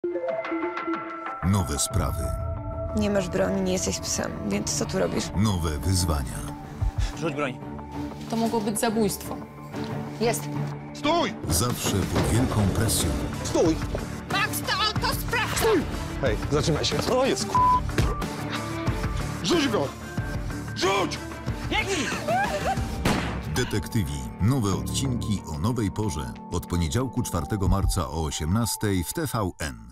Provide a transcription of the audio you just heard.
Nowe sprawy, Nie masz broni, nie jesteś psem, więc co tu robisz? nowe wyzwania. Rzuć broń. To mogło być zabójstwo. Jest. Stój! Zawsze pod wielką presją. Stój! Max, to auto sprawdź! Hej, zatrzymaj się. Co jest, Rzuć go! Rzuć! Biegnij! Detektywi. Nowe odcinki o nowej porze. Od poniedziałku 4 marca o 18:00 w TVN.